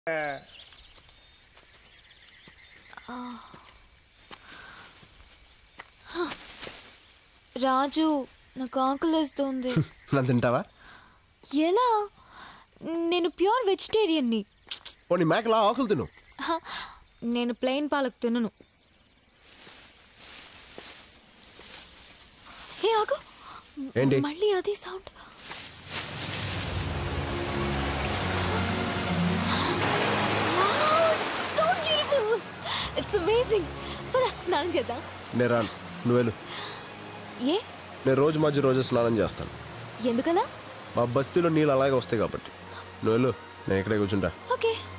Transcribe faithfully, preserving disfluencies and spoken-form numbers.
రాజు నాకు ఆకలేస్తుంది. నా తింటావా? ఎలా? నేను ప్యూర్ వెజిటేరియన్ని. పోనీ మేకలా ఆకులు తిను. నేను ప్లెయిన్ పాలక్ తినను. హే ఆగు. ఏంటి? మళ్ళీ అదే sound. So beautiful. It's amazing. పద స్నానం చేద్దాం. నేను రాను, నువ్వు వెళ్ళు. ఏ? నేను రోజు మధ్య రోజు స్నానం చేస్తాను. ఎందుకలా? మా బస్తీలో నీళ్ళు అలాగే వస్తాయి కాబట్టి. నువ్వు వెళ్ళు, నేను ఇక్కడే కూర్చుంటా. ఓకే.